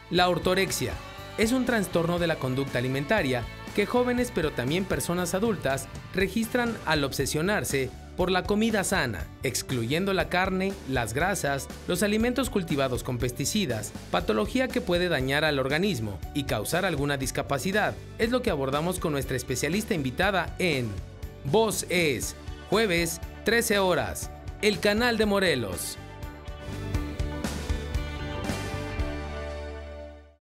La ortorexia es un trastorno de la conducta alimentaria que jóvenes, pero también personas adultas, registran al obsesionarse por la comida sana, excluyendo la carne, las grasas, los alimentos cultivados con pesticidas, patología que puede dañar al organismo y causar alguna discapacidad. Es lo que abordamos con nuestra especialista invitada en Voz es, jueves, 13 horas, el canal de Morelos.